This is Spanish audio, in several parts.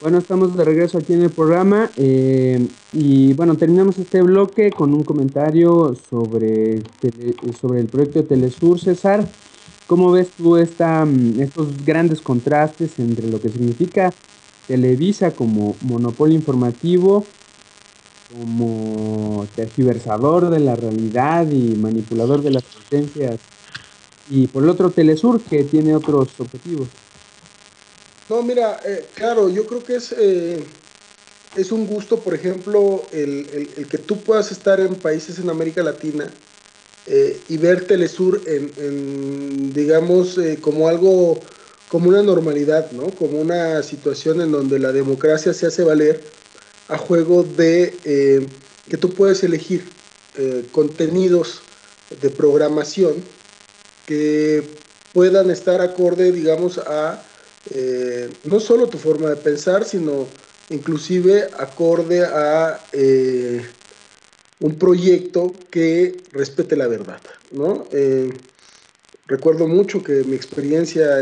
Bueno, estamos de regreso aquí en el programa y bueno, terminamos este bloque con un comentario sobre el proyecto de Telesur. César, ¿cómo ves tú estos grandes contrastes entre lo que significa Televisa como monopolio informativo, como tergiversador de la realidad y manipulador de las sentencias, y por el otro Telesur que tiene otros objetivos? No, mira, claro, yo creo que es un gusto, por ejemplo, el que tú puedas estar en países en América Latina y ver Telesur digamos, como algo, como una normalidad, ¿no? Como una situación en donde la democracia se hace valer a juego de que tú puedes elegir contenidos de programación que puedan estar acorde, digamos, a no solo tu forma de pensar, sino inclusive acorde a un proyecto que respete la verdad, ¿no? Recuerdo mucho que mi experiencia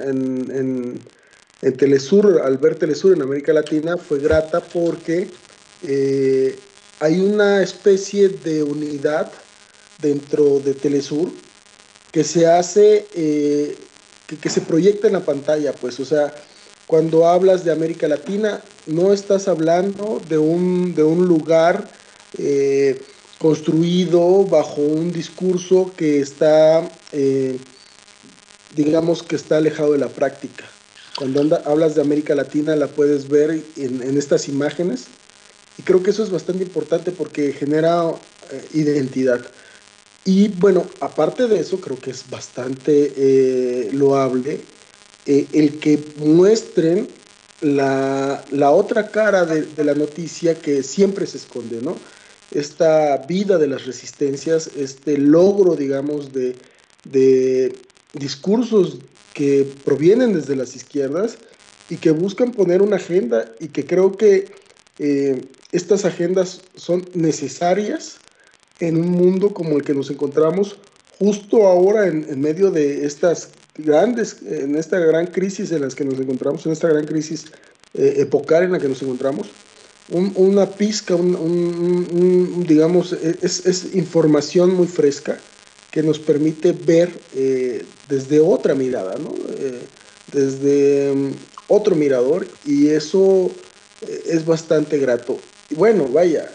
en Telesur, al ver Telesur en América Latina, fue grata porque eh, hay una especie de unidad dentro de Telesur que se hace, que se proyecta en la pantalla, pues, o sea, cuando hablas de América Latina, no estás hablando de un lugar construido bajo un discurso que está, digamos, que está alejado de la práctica. Cuando hablas de América Latina, la puedes ver en estas imágenes y creo que eso es bastante importante porque genera identidad. Y bueno, aparte de eso, creo que es bastante loable el que muestren la otra cara de la noticia que siempre se esconde, ¿no? Esta vida de las resistencias, este logro, digamos, de discursos que provienen desde las izquierdas y que buscan poner una agenda y que creo que estas agendas son necesarias en un mundo como el que nos encontramos justo ahora en medio de estas grandes, en esta gran crisis en las que nos encontramos, en esta gran crisis epocal en la que nos encontramos, una pizca, digamos, es información muy fresca que nos permite ver desde otra mirada, ¿no? Desde otro mirador y eso es bastante grato. Y bueno, vaya,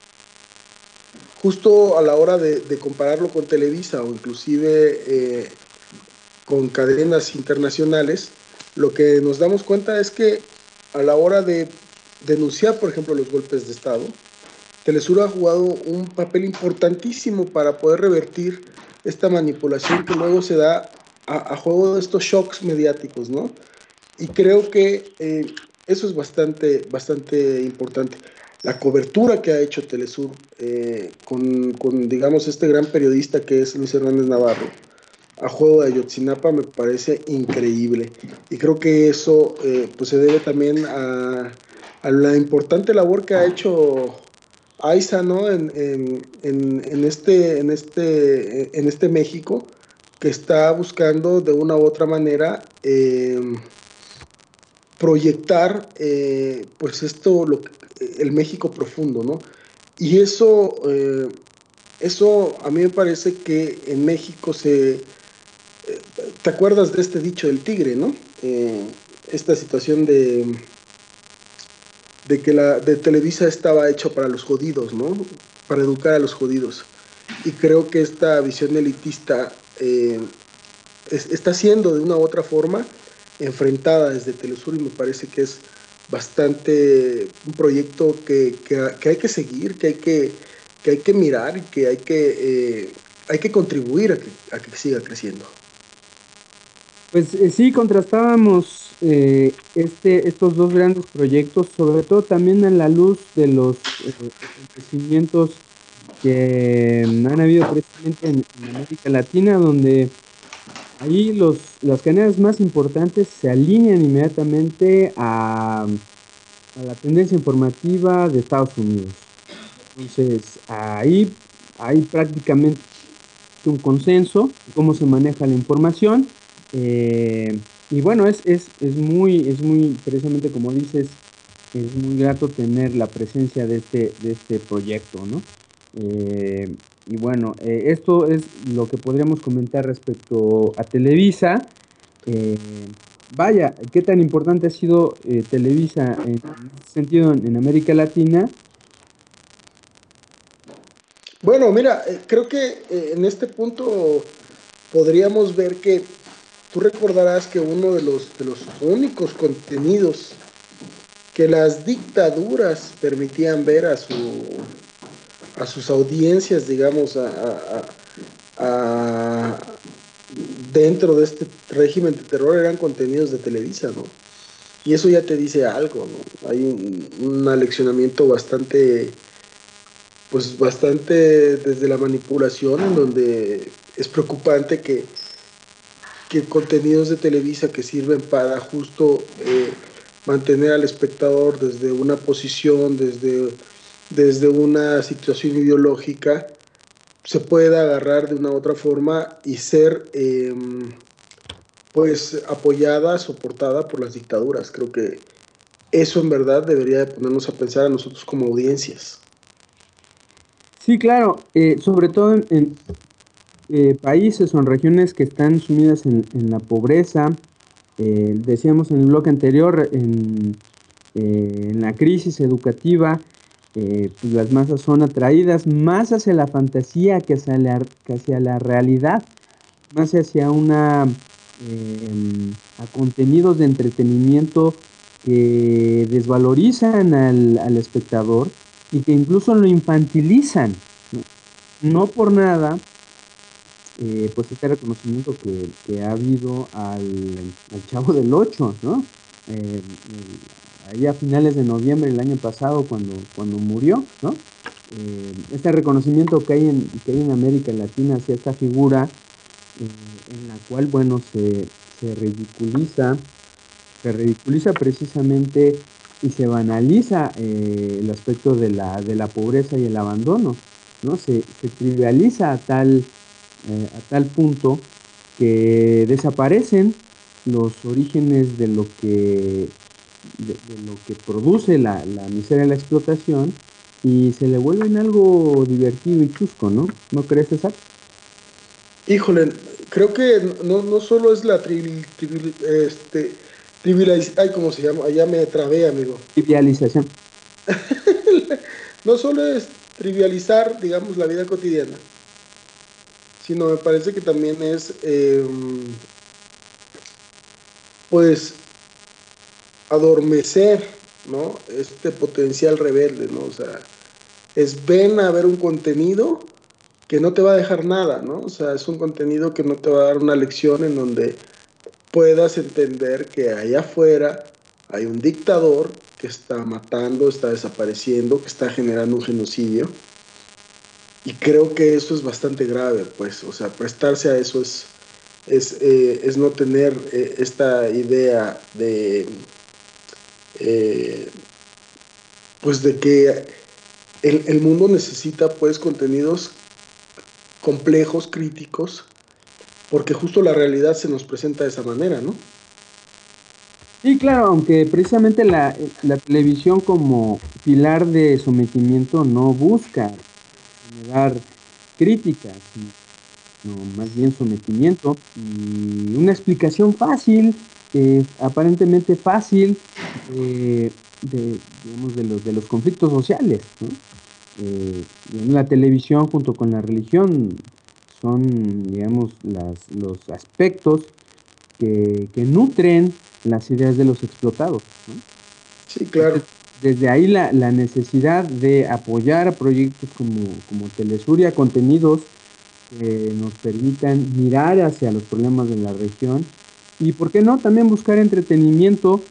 justo a la hora de compararlo con Televisa o inclusive con cadenas internacionales, lo que nos damos cuenta es que a la hora de denunciar, por ejemplo, los golpes de Estado, Telesur ha jugado un papel importantísimo para poder revertir esta manipulación que luego se da a juego de estos shocks mediáticos, ¿no? Y creo que eso es bastante importante. La cobertura que ha hecho Telesur digamos, este gran periodista que es Luis Hernández Navarro, a juego de Ayotzinapa me parece increíble. Y creo que eso pues se debe también a la importante labor que ha hecho AISA, ¿no? En este México, que está buscando de una u otra manera proyectar pues el México profundo, ¿no? Y eso a mí me parece que en México ¿te acuerdas de este dicho del tigre, ¿no? Esta situación de que de Televisa estaba hecho para los jodidos, ¿no? Para educar a los jodidos. Y creo que esta visión elitista está siendo de una u otra forma enfrentada desde Telesur y me parece que es bastante un proyecto que hay que seguir, que hay que mirar y que hay que contribuir a que siga creciendo. Pues sí, contrastábamos estos dos grandes proyectos, sobre todo también en la luz de los acontecimientos que han habido precisamente en América Latina, donde ahí las cadenas más importantes se alinean inmediatamente a la tendencia informativa de Estados Unidos. Entonces, ahí hay prácticamente un consenso de cómo se maneja la información. Y bueno, es muy precisamente como dices. es muy grato tener la presencia de este proyecto, ¿no? Y bueno, esto es lo que podríamos comentar respecto a Televisa. Vaya, qué tan importante ha sido Televisa en ese sentido en América Latina. Bueno, mira, creo que en este punto podríamos ver que tú recordarás que uno de los únicos contenidos que las dictaduras permitían ver a sus audiencias, digamos, a- dentro de este régimen de terror eran contenidos de Televisa, ¿no? Y eso ya te dice algo, ¿no? Hay un aleccionamiento bastante, pues bastante desde la manipulación, en donde es preocupante que contenidos de Televisa que sirven para justo mantener al espectador desde una posición, desde una situación ideológica, se pueda agarrar de una u otra forma y ser pues apoyada, soportada por las dictaduras. Creo que eso en verdad debería de ponernos a pensar a nosotros como audiencias. Sí, claro, sobre todo en países o en regiones que están sumidas en la pobreza. Decíamos en el bloque anterior, en la crisis educativa, pues las masas son atraídas más hacia la fantasía que hacia la realidad, más hacia a contenidos de entretenimiento que desvalorizan al espectador y que incluso lo infantilizan, ¿no? No por nada, pues este reconocimiento que ha habido al Chavo del Ocho, ¿no? Ahí a finales de noviembre del año pasado, cuando murió, ¿no? Este reconocimiento que hay en América Latina hacia esta figura, en la cual, bueno, se ridiculiza precisamente y se banaliza el aspecto de la pobreza y el abandono, ¿no? Se trivializa a tal punto que desaparecen los orígenes de lo que produce la miseria y la explotación y se le vuelven algo divertido y chusco, ¿no? ¿No crees, César? Híjole, creo que no solo es la ay, ¿cómo se llama? Allá me trabé, amigo. Trivialización. No solo es trivializar, digamos, la vida cotidiana, sino me parece que también es, pues, adormecer, ¿no? Este potencial rebelde, ¿no? O sea, es ven a ver un contenido que no te va a dejar nada, ¿no? O sea, es un contenido que no te va a dar una lección en donde puedas entender que allá afuera hay un dictador que está matando, está desapareciendo, que está generando un genocidio. Y creo que eso es bastante grave, pues, o sea, prestarse a eso es no tener esta idea eh, pues, de que el mundo necesita, pues, contenidos complejos, críticos, porque justo la realidad se nos presenta de esa manera, ¿no? Sí, claro, aunque precisamente la televisión como pilar de sometimiento no busca generar críticas, sino más bien sometimiento y una explicación fácil, aparentemente fácil, digamos, de los conflictos sociales, ¿no? La televisión junto con la religión son, digamos, los aspectos que nutren las ideas de los explotados, ¿no? Sí, Entonces, claro. desde ahí la necesidad de apoyar a proyectos como Telesuria, contenidos que nos permitan mirar hacia los problemas de la región y, ¿por qué no?, también buscar entretenimiento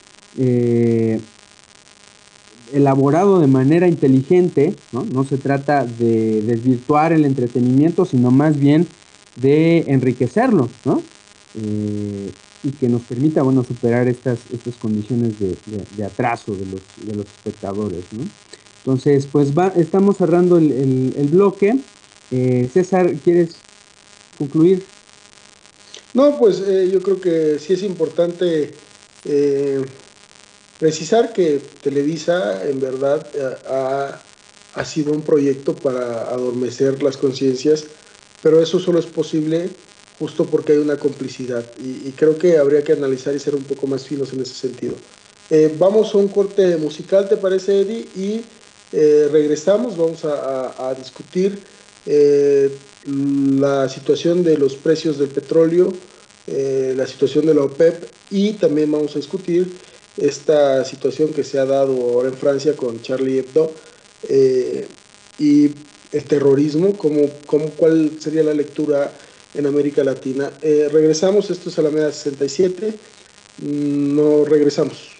elaborado de manera inteligente, ¿no? No se trata de desvirtuar el entretenimiento, sino más bien de enriquecerlo, ¿no? Y que nos permita, bueno, superar estas condiciones de atraso de los espectadores, ¿no? Entonces, pues estamos cerrando el bloque. César, ¿quieres concluir? No, pues yo creo que sí es importante. Precisar que Televisa en verdad ha sido un proyecto para adormecer las conciencias, pero eso solo es posible justo porque hay una complicidad y creo que habría que analizar y ser un poco más finos en ese sentido. Vamos a un corte musical, ¿te parece, Eddie? Y regresamos, vamos a discutir eh, la situación de los precios del petróleo, la situación de la OPEP y también vamos a discutir esta situación que se ha dado ahora en Francia con Charlie Hebdo eh, y el terrorismo, cuál sería la lectura en América Latina. Regresamos, esto es Alameda 67, no regresamos.